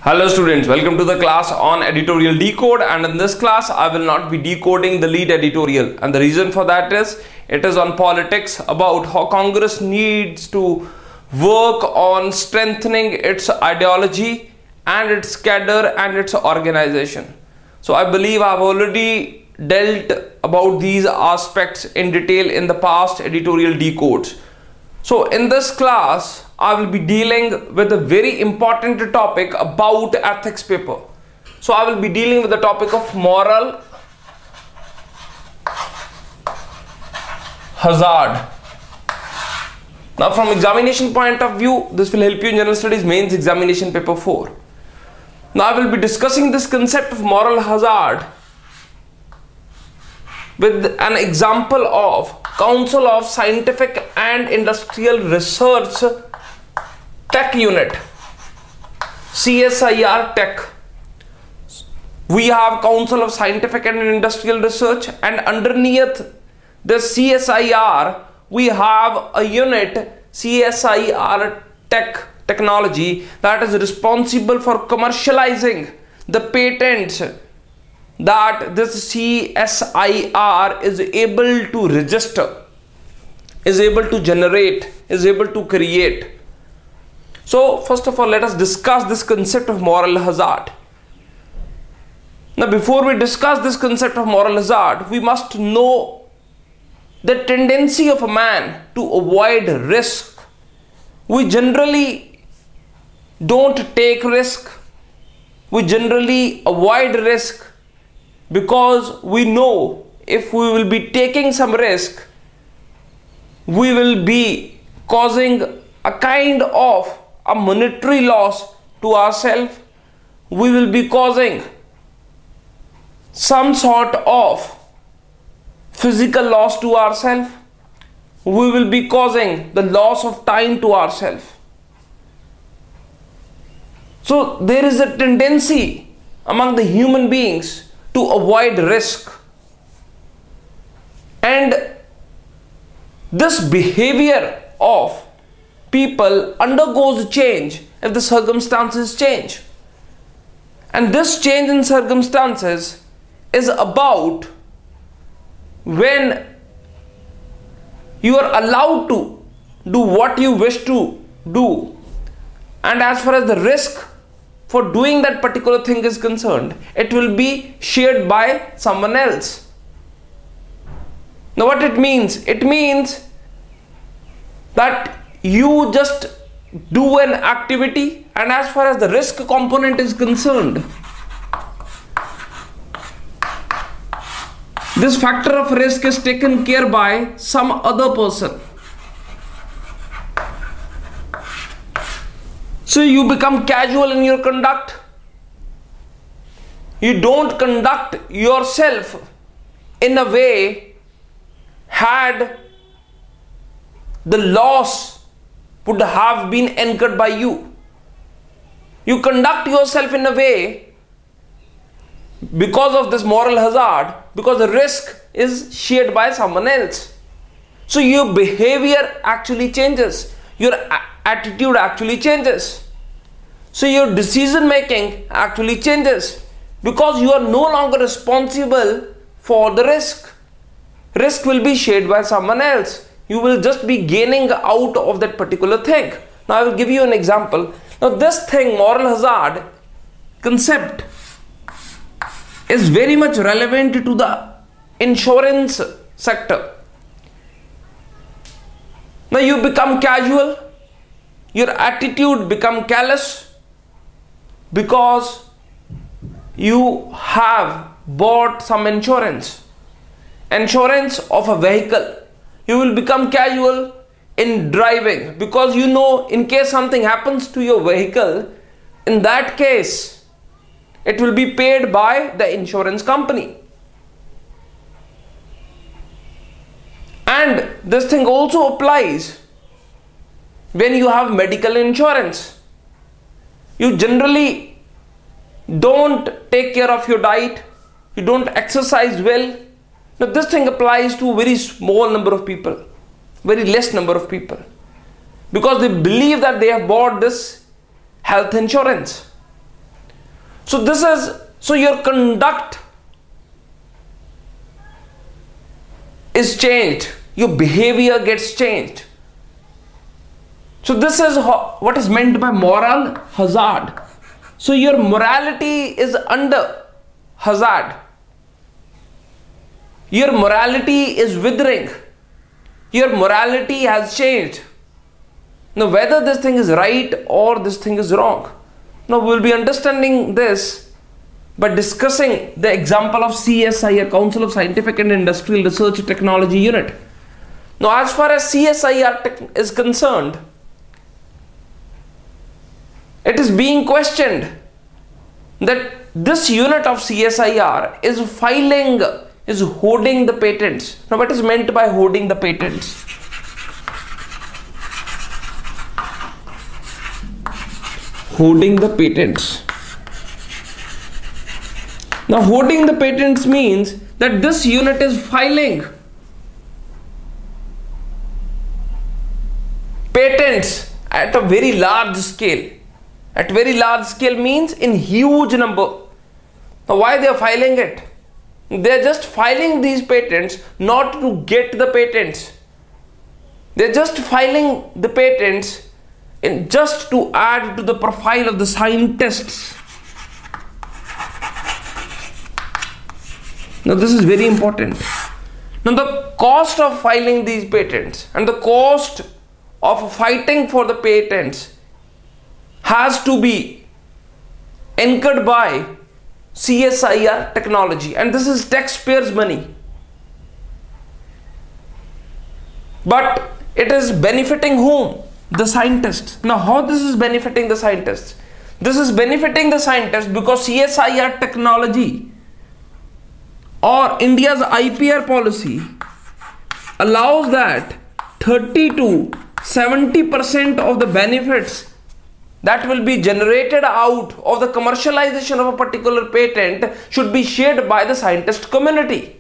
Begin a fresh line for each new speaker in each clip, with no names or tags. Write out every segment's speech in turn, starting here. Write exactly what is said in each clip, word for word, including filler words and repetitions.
Hello students, welcome to the class on editorial decode, and in this class I will not be decoding the lead editorial, and the reason for that is it is on politics, about how Congress needs to work on strengthening its ideology and its cadre and its organization. So I believe I have already dealt about these aspects in detail in the past editorial decodes. So in this class I will be dealing with a very important topic about ethics paper. So I will be dealing with the topic of moral hazard. Now from examination point of view, this will help you in General Studies Mains Examination Paper four. Now I will be discussing this concept of moral hazard with an example of Council of Scientific and Industrial Research Tech Unit, C S I R Tech. We have Council of Scientific and Industrial Research, and underneath the C S I R we have a unit, C S I R Tech Technology, that is responsible for commercializing the patents that this C S I R is able to register, is able to generate, is able to create. So first of all, let us discuss this concept of moral hazard. Now before we discuss this concept of moral hazard, we must know the tendency of a man to avoid risk. We generally don't take risk. We generally avoid risk because we know if we will be taking some risk, we will be causing a kind of a monetary loss to ourselves. We will be causing some sort of physical loss to ourselves. We will be causing the loss of time to ourselves. So there is a tendency among the human beings to avoid risk, and this behavior of people undergoes change if the circumstances change, and this change in circumstances is about when you are allowed to do what you wish to do, and as far as the risk for doing that particular thing is concerned, it will be shared by someone else. Now what it means? It means that you just do an activity, and as far as the risk component is concerned, this factor of risk is taken care by some other person. So you become casual in your conduct. You don't conduct yourself in a way had the loss would have been incurred by you. You conduct yourself in a way because of this moral hazard, because the risk is shared by someone else. So your behavior actually changes, your attitude actually changes. So your decision making actually changes because you are no longer responsible for the risk. Risk will be shared by someone else. You will just be gaining out of that particular thing. Now I will give you an example. Now this thing, moral hazard concept, is very much relevant to the insurance sector. Now you become casual, your attitude become callous because you have bought some insurance, insurance of a vehicle. You will become casual in driving because you know in case something happens to your vehicle, in that case it will be paid by the insurance company. And this thing also applies when you have medical insurance. You generally don't take care of your diet, you don't exercise well. Now this thing applies to a very small number of people, very less number of people, because they believe that they have bought this health insurance. So this is, so your conduct is changed, your behavior gets changed. So this is how, what is meant by moral hazard. So your morality is under hazard. Your morality is withering. Your morality has changed. Now whether this thing is right or this thing is wrong. Now we will be understanding this by discussing the example of C S I, a Council of Scientific and Industrial Research Technology Unit. Now as far as C S I R is concerned, it is being questioned that this unit of C S I R is filing, is hoarding the patents. Now what is meant by hoarding the patents? Hoarding the patents. Now hoarding the patents means that this unit is filing patents at a very large scale. At very large scale means in huge number. Now why they are filing it? They are just filing these patents not to get the patents. They are just filing the patents in just to add to the profile of the scientists. Now this is very important. Now the cost of filing these patents and the cost of fighting for the patents has to be incurred by C S I R technology, and this is taxpayers' money. But it is benefiting whom? The scientists. Now how this is benefiting the scientists? This is benefiting the scientists because C S I R technology or India's I P R policy allows that thirty to seventy percent of the benefits that will be generated out of the commercialization of a particular patent should be shared by the scientist community.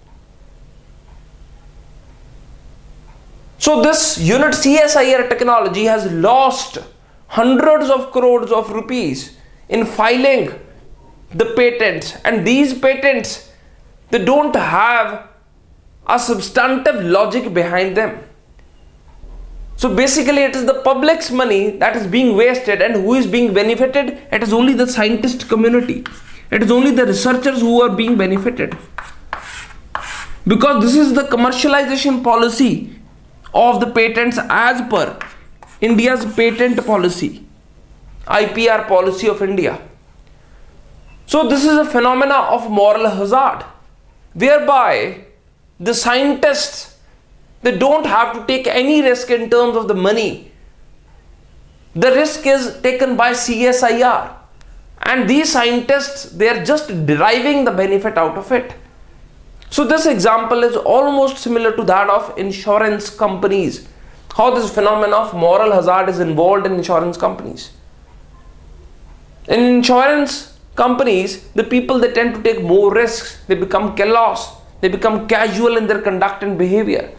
So this unit C S I R technology has lost hundreds of crores of rupees in filing the patents, and these patents, they don't have a substantive logic behind them. So basically it is the public's money that is being wasted, and who is being benefited? It is only the scientist community. It is only the researchers who are being benefited. Because this is the commercialization policy of the patents as per India's patent policy, I P R policy of India. So this is a phenomena of moral hazard, whereby the scientists, they don't have to take any risk in terms of the money. The risk is taken by C S I R, and these scientists, they are just deriving the benefit out of it. So this example is almost similar to that of insurance companies. How this phenomenon of moral hazard is involved in insurance companies. In insurance companies, the people, they tend to take more risks. They become callous. They become casual in their conduct and behavior.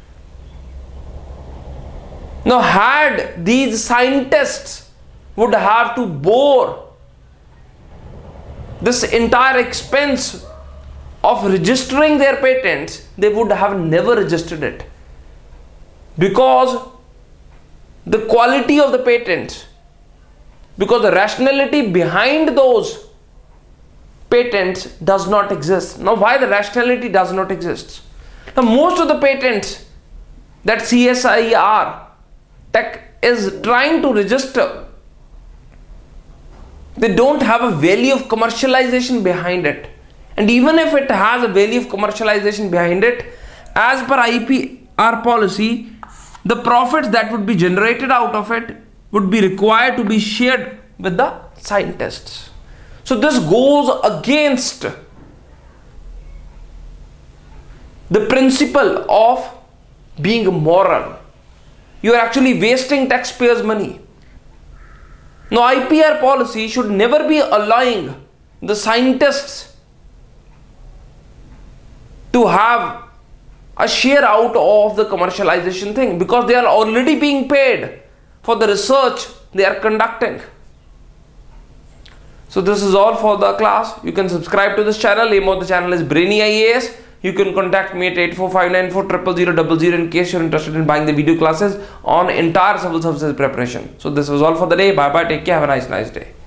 Now, had these scientists would have to bore this entire expense of registering their patents, they would have never registered it, because the quality of the patents, because the rationality behind those patents does not exist. Now, why the rationality does not exist? Now, most of the patents that C S I R tech is trying to register, they don't have a value of commercialization behind it. And even if it has a value of commercialization behind it, as per I P R policy, the profits that would be generated out of it would be required to be shared with the scientists. So this goes against the principle of being moral. You are actually wasting taxpayers' money. Now, I P R policy should never be allowing the scientists to have a share out of the commercialization thing, because they are already being paid for the research they are conducting. So this is all for the class. You can subscribe to this channel. Name of the channel is BrainyIAS. You can contact me at eight four five nine four zero zero zero zero in case you're interested in buying the video classes on entire civil services preparation. So this was all for the day. Bye bye. Take care. Have a nice, nice day.